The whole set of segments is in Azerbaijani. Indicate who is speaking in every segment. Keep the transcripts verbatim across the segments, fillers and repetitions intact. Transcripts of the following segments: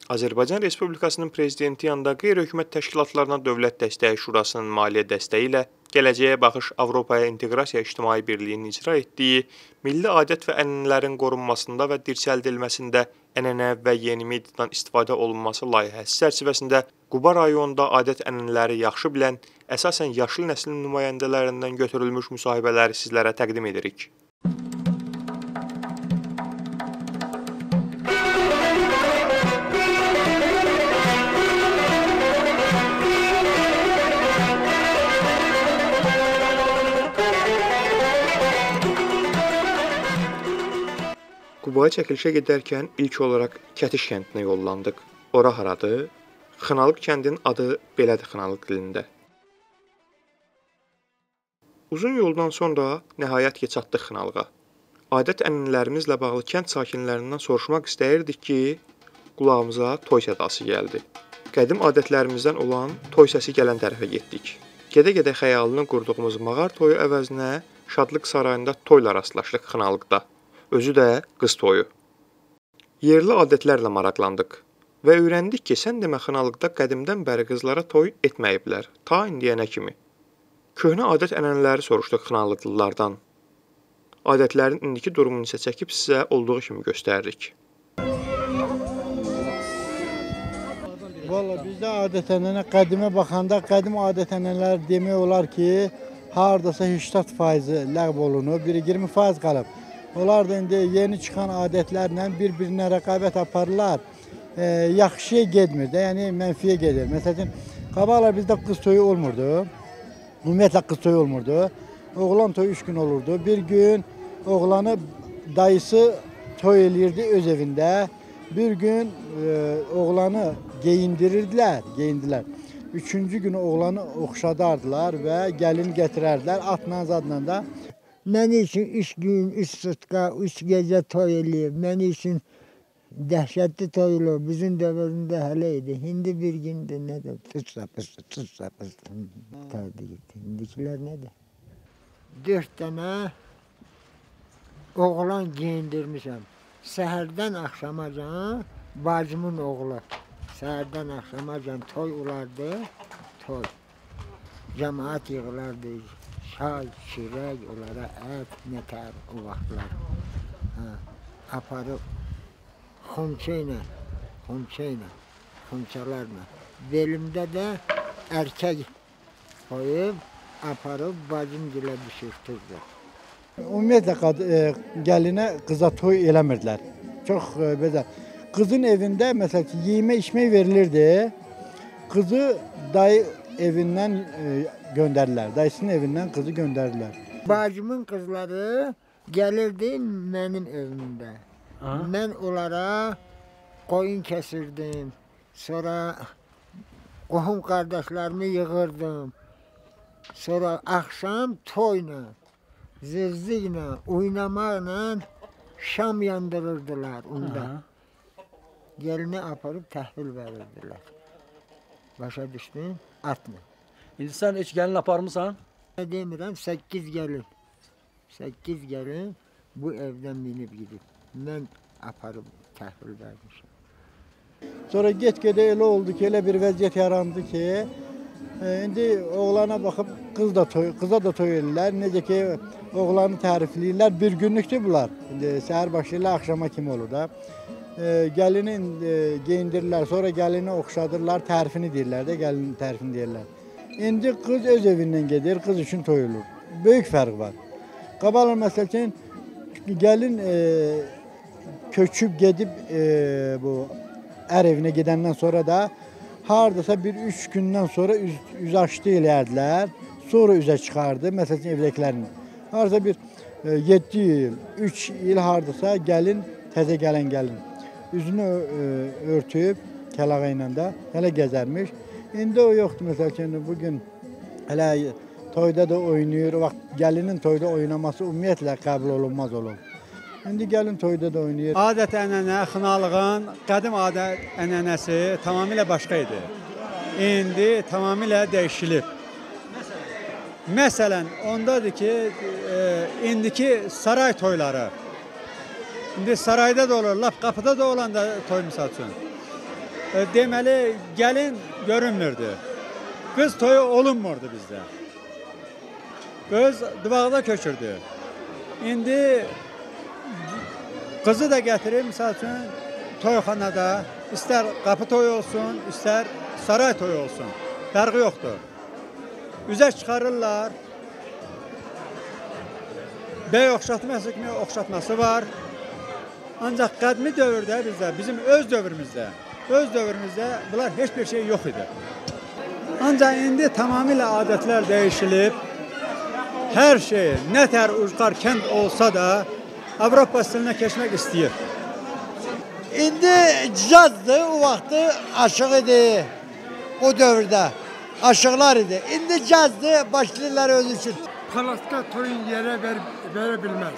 Speaker 1: Azərbaycan Respublikasının Prezidenti yanında qeyri-hökumət təşkilatlarına Dövlət Dəstəyi Şurasının maliyyə dəstəyi ilə Gələcəyə Baxış Avropaya İnteqrasiya İctimai Birliyinin icra etdiyi milli adət və ənənələrin qorunmasında və dirçəldilməsində ənənə və yeni mediadan istifadə olunması layihəsi çərçivəsində Quba rayonunda adət-ənənələri yaxşı bilən, əsasən yaşlı nəslin nümayəndələrindən götürülmüş müsahibələri sizlərə təqdim edirik. Qubaya çəkilişə gedərkən ilk olaraq Kətiş kəndinə yollandıq. Ora haradır? Xınalıq kəndinin adı belədir Xınalıq dilində. Uzun yoldan sonra nəhayət ki çatdıq Xınalığa. Adət-ənənələrimizlə bağlı kənd sakinlərindən soruşmaq istəyirdik ki, qulağımıza toy sədası gəldi. Qədim adətlərimizdən olan toy səsi gələn tərəfə getdik. Gedə-gedə xəyalını qurduğumuz mağar toyu əvəzinə Şadlıq sarayında toyla rastlaşdıq Xınalıqda. Özü də qız toyu. Yerli adətlərlə maraqlandıq və öyrəndik ki, sən demə Xınalıqda qədimdən bəri qızlara toy etməyiblər, ta indiyənə kimi. Köhnə adət-ənənələri soruşduq Xınalıqlılardan. Adətlərin indiki durumunu isə çəkib sizə olduğu kimi göstəririk.
Speaker 2: Valla bizdə adət-ənənə qədimə baxanda qədim adət-ənənələr demək olar ki, hardasa səksən faiz ləğv olunub, biri iyirmi faiz qalıb. Onlar da indi yeni çıxan adətlərlə bir-birinə rəqabət aparırlar. E, yaxşıya getmir də, yəni mənfiyə gedir. Məsələn, qabaqlar bizdə qız toyu olmurdu. Ümumiyyətlə qız toyu olmurdu. Oğlan toyu üç gün olurdu. Bir gün oğlanı dayısı toy eləyirdi öz evində. Bir gün e, oğlanı geyindirirdilər, geyindilər. Üçüncü günü oğlanı oxşadardılar və gəlin gətirərdilər atla zadla da.
Speaker 3: Mən üçün üç gün, üç sutka, üç gecə toy eləyib. Mən üçün dəhşətli toy olub. Bizim dövrümüzdə hələ idi. Şimdi bir gündə nədir? Tut sapıstı, tut sapıstı. Tadı gitti. İndikilər nədir? Dörd dənə oğlan giyindirmişəm. Səhərdən axşamacan bacımın oğlu. Səhərdən axşamacan toy olardı. Toy. Cəmaat yığılardı. Çay, çörək, onlara ət, nətər o vaxtlar. Ha, aparıb xonça ilə, xonça ilə, xonçalarla. Belimdə də erkək qoyub, aparıb bacım gilə düşürtürdü.
Speaker 2: Ümumiyyətlə e, gəlinə qıza toy eləmirdilər. Çox e, belə. Qızın evində məsələn ki, yeyimə içmək verilirdi. Qızı dayı evindən e, göndərdilər. Dayısının evindən qızı göndərdilər.
Speaker 3: Bacımın qızları gəlirdi mənim evimdə. Ha? Mən onlara qoyun kəsirdim. Sonra qohum qardaşlarımı yığırdım. Sonra axşam toyla, zırzıqla, oynamaqla şam yandırırdılar onda. Gəlinə aparıb təhvil verirdilər. Başa düşdün? Atma.
Speaker 4: İndi sən heç gəlin aparmısan?
Speaker 3: Nə demirəm, səkkiz gəlin. Səkkiz gəlin bu evdən minib gidib. Mən aparıb təhvil vermişim.
Speaker 2: Sonra get-gedə elə oldu ki, elə bir vəziyyət yarandı ki, e, indi oğlana baxıb qız da toy, qıza da toy edirlər. Necə ki, oğlanı tərifləyirlər. Bir günlükdür bunlar. İndi səhər başlayırlar, axşama kimi olur da. E, gəlini e, geyindirirlər, sonra gəlini oxşadırlar, tərifini deyirlər də, gəlinin tərifini deyirlər. İndi qız öz evindən gedir, qız üçün toyulur. Böyük fərq var. Qabaqlar məsələn, gəlin e, köçüb gedib e, bu ər evinə gedəndən sonra da hardasa bir üç gündən sonra üz, üz açdı eləyərdilər. Sonra üzə çıxardı, məsələn, evdəkilərin. Hardasa bir e, yeddi il, üç il hardasa gəlin, təzə gələn gəlin. Üzünü e, örtüb, kəlağa ilə də hələ gəzərmiş. İndi o yoxdur, məsələn, bugün hələ toyda da oynayır, vaxt gəlinin toyda oynaması ümumiyyətlə qəbul olunmaz olur. İndi gəlin toyda da oynayır.
Speaker 5: Adət-ənənə, Xınalığın qədim adət-ənənəsi tamamilə başqa idi. İndi tamamilə dəyişilib. Məsələn, ondadır ki, e, indiki saray toyları. İndi sarayda da olur, lap qapıda da olan da toy misal üçün. e, deməli gəlin görünmürdü. Qız toyu olunmurdu bizdə. Qız duvaqda köçürdü. İndi qızı da gətirir, misal üçün toyxanada, istər qapı toyu olsun, istər saray toyu olsun. Fərqi yoxdur. Üzə çıxarırlar. Bəy oxşatması kimi oxşatması var. Ancaq qədmi dövrdə bizdə, bizim öz dövrümüzdə, öz dövrümüzdə bunlar heç bir şey yox idi. Ancaq indi tamamilə adətlər dəyişilib. Hər şey, nə tər ucqar kənd olsa da Avropa stilinə keçmək istəyir.
Speaker 6: İndi cazdı, o vaxtı aşıq idi, o dövrdə. Aşıqlar idi. İndi cazdı, başlayırlar öz üçün.
Speaker 7: Palaska toyun yerə ver, verə bilməz.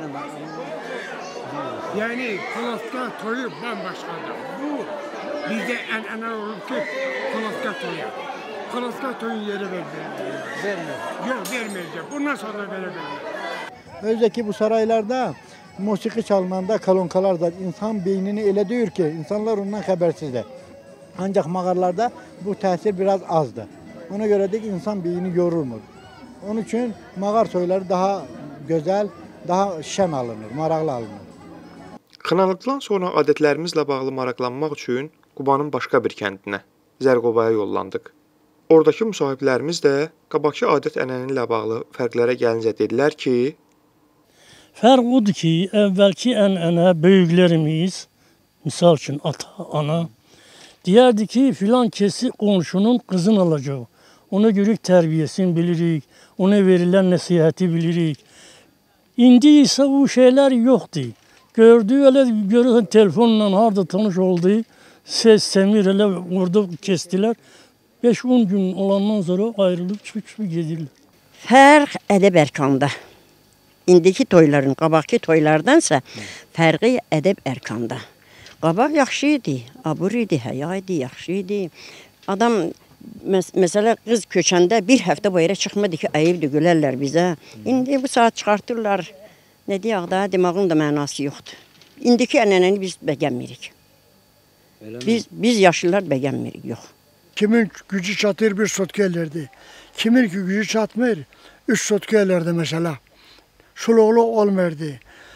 Speaker 7: Yəni, Palaska toyu bambaşqadır. Bu, bizdə ən-ənə olub ki, Palaska toyu. Palaska toyun yerə verməyəcək. Vermir. Yox, verməyəcək. Bundan sonra verə bilməz.
Speaker 2: Özdəki bu saraylarda musiqi çalınanda kolonkalar da insan beynini elə döyür ki, insanlar ondan xəbərsizdir. Ancaq mağaralarda bu təsir biraz azdır. Ona görə də insan beyni yorulmur. Onun üçün mağar toyları daha gözəl, daha şən alınır, maraqlı alınır.
Speaker 1: Xınalıqdan sonra adətlərimizlə bağlı maraqlanmaq üçün Qubanın başqa bir kəndinə, Zərqobaya yollandıq. Oradakı müsahiblərimiz də qabaqki adət-ənənə ilə bağlı fərqlərə gəlincə dedilər ki,
Speaker 8: fərq odur ki, əvvəlki ənənə böyüklərimiz, misal üçün ata, ana, deyərdi ki, filan kesi qonşunun qızını alacaq. Ona görə tərbiyəsini bilirik, ona verilən nəsihəti bilirik. İndi isə bu şeylər yoxdur. Gördü, elə görürsən telefonla harada tanış oldu, ses, səmir elə orada kestilər. beş on gün olandan sonra ayrılıb çıxıb-çıxıb gedirlər.
Speaker 9: Fərq ədəb ərkanda. İndiki toyların, qabaqki toylardansa fərqi ədəb ərkanda. Qabaq yaxşı idi, abur idi, həya idi, yaxşı idi. Adam, məs məsələ qız köçəndə bir həftə bayıra çıxmadı ki, ayıbdır, gülərlər bizə. İndi bu saat çıxartırlar, nə deyək da, demağın da mənası yoxdur. İndiki ənənəni biz bəgənmirik. Biz, biz yaşlılar bəgənmirik, yox.
Speaker 10: Kimin gücü çatır bir sotka elirdi. Kimin ki gücü çatmır, üç sotka elirdi mesela. Suluğlu olmurdu.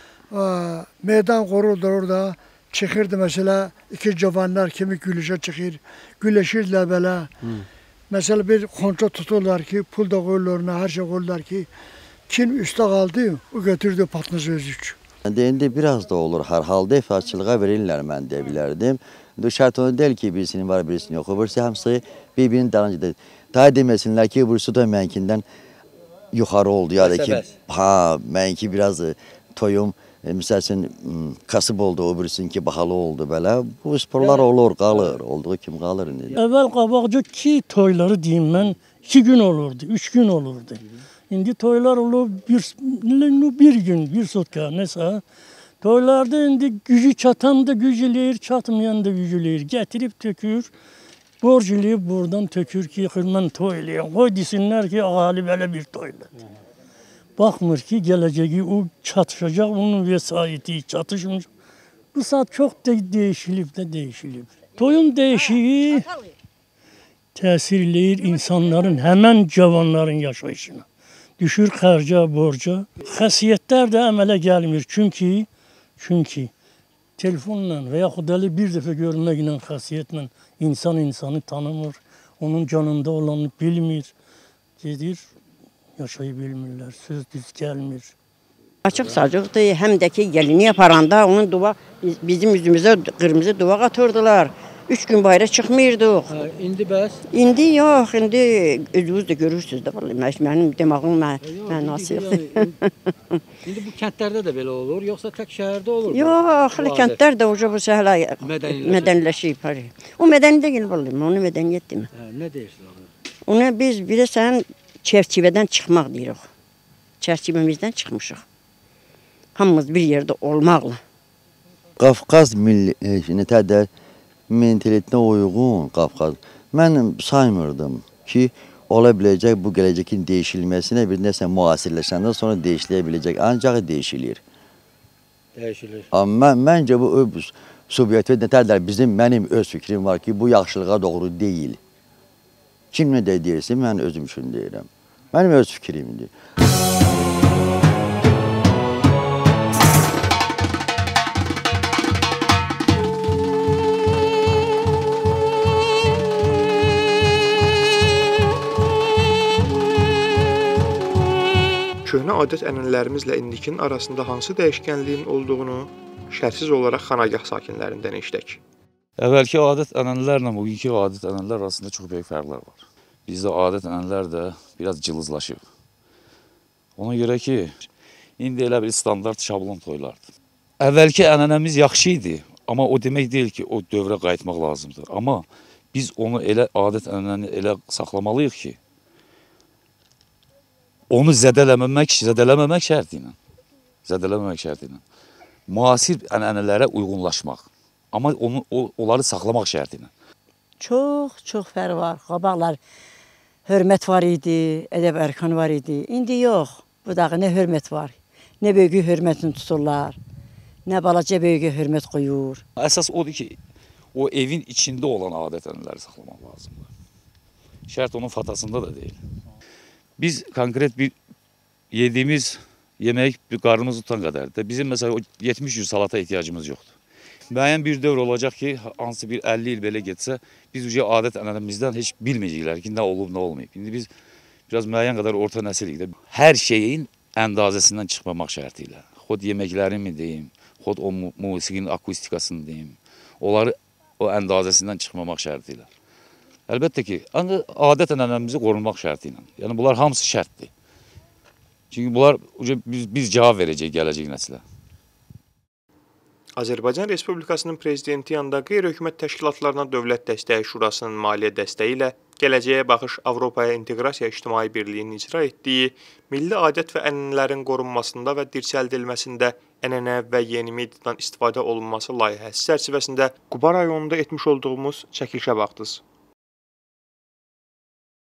Speaker 10: Meydan koruldu orada. Çıxırdı mesela iki cavanlar kimi gülüşe çıxır. Güleşirdiler belə. Mesela bir kontra tuturlar ki, pul da koyurlar, her şey koyurlar ki. Kim üstte kaldı, o götürdü patlısı özük.
Speaker 11: İndi biraz da olur. Hər halda ifadçılığa verirlər, mən deyə bilərdim. Şərt onu deyil ki, birisinin var, birisinin yox. Burası hamısı bir-birinin dalıncadır. Daha deməsinlər ki, burası da mənkindən yuxarı oldu. Ya da ki, ha, mənki biraz toyum, misal üçün, kasıb oldu, o birisinki bahalı oldu belə. Bu sporlar olur, qalır. Olduğu kimi qalır.
Speaker 8: Əvvəl qabaqca ki, toyları deyim mən, iki gün olurdu, üç gün olurdu. İndi toylar olur bir, bir gün, bir sotka nəsə. Toylarda indi gücü çatan da gücüləyir, çatmayan da gücüləyir. Gətirib tökür, borc eləyib buradan tökür ki, mən toy eləyəm. Qoy desinlər ki, ahali belə bir toyladı. Baxmır ki, gələcəyi o çatışacaq, onun vəsaiti çatışmış. Bu saat çox de dəyişilib də dəyişilib. Toyun dəyişiyi təsir eləyir insanların, həmən cavanların yaşayışına. Düşür xərca, borca. Xəsiyyətlər də əmələ gəlmir. Çünki, çünki telefonla və yaxud əli bir dəfə görməklə, xəsiyyətlə insan insanı tanımır. Onun canında olanı bilmir. Gedir, yaşayı bilmirlər. Söz düz gəlmir.
Speaker 9: Açıq sacıqdır. Həm də ki, gəlini yaparanda onun duva, bizim üzümüzə qırmızı duvaq atırdılar. Üç gün bayra çıxmıyorduk.
Speaker 4: İndi bəs?
Speaker 9: İndi yox, indi özünüz də görürsünüz də. Mənim demağım mənası yoxdur.
Speaker 4: İndi bu kəndlərdə də belə olur, yoxsa tək şəhərdə olur?
Speaker 9: Yox, kəndlər də uca bu səhələ mədəniləşib. O mədəni deyil, onu mədəniyyət demə.
Speaker 4: Nə deyirsin onu?
Speaker 9: Ona biz bilirsən, çərçivədən çıxmaq deyirik. Çərçivəmizdən çıxmışıq. Hamımız bir yerdə olmaqla.
Speaker 11: Qafqaz millətində mentalitetine uyğun Qafqaz. Mən saymırdım ki, ola biləcək bu gələcəkin değişilməsinə bir nəsə müasirləşəndən sonra değişilə biləcək. Ancaq değişilir.
Speaker 4: Değişilir.
Speaker 11: Amma məncə bu subyektiv nətərlər bizim, mənim öz fikrim var ki, bu yaxşılığa doğru deyil. Kim nə də deyirsə, mən özüm üçün deyirəm. Mənim öz fikrimdir.
Speaker 1: Köhnə adət-ənənələrimizlə indikinin arasında hansı dəyişkənliyin olduğunu şərtsiz olaraq xanagah sakinlərindən eşidək.
Speaker 12: Əvvəlki adət-ənənələrlə bugünkü adət-ənənələr arasında çox böyük fərqlər var. Bizdə adət-ənənələr də biraz cılızlaşıb. Ona görə ki, indi elə bir standart şablon toylardır. Əvvəlki ənənəmiz yaxşı idi, amma o demək deyil ki, o dövrə qayıtmaq lazımdır. Amma biz onu elə adət-ənənəni elə saxlamalıyıq ki, onu zədələməmək, zədələməmək şərti ilə, zədələməmək şərti ilə, müasir ənənələrə uyğunlaşmaq, amma onu, o, onları saxlamaq şərti ilə.
Speaker 9: Çox, çox fərq var. Qabaqlar hörmət var idi, ədəb-ərkan var idi. İndi yox, bu dağı nə hörmət var, nə böyüyü hörmətini tuturlar, nə balaca böyüyü hörmət qoyur.
Speaker 12: Əsas odur ki, o evin içində olan adət-ənənələri saxlamaq lazımdır. Şərt onun fatasında da deyil. Biz konkret bir yediğimiz yemək bir qarnımız tutan qədərdir. Bizim məsələn yetmiş cür salata ehtiyacımız yoxdur. Müəyyən bir dövr olacaq ki, hansı bir əlli il belə getsə, biz uca adət-ənənəmizdən heç bilməyəcəklər ki, nə olub, nə olmayıb. İndi biz biraz müəyyən qədər orta nəsilik də hər şeyin əndazəsindən çıxmamaq şərti ilə. Xod yeməklərini mi deyim, xod o musiqinin akustikasını deyim, onları o əndazəsindən çıxmamaq şərti ilə. Əlbəttə ki, adət-ənənəmizi qorunmaq şərti ilə. Yəni, bunlar hamısı şərtdir. Çünki bunlar biz, biz cavab verəcək gələcək nəslə.
Speaker 1: Azərbaycan Respublikasının Prezidenti yanında qeyri-hökumət təşkilatlarına Dövlət Dəstəyi Şurasının maliyyə dəstəyi ilə Gələcəyə Baxış Avropaya İnteqrasiya İctimai Birliyinin icra etdiyi milli adət və ənənələrin qorunmasında və dirçəldilməsində ənənə və yeni mediadan istifadə olunması layihəsi çərçivəsində Quba rayonunda etmiş olduğumuz çəkilişə baxdınız.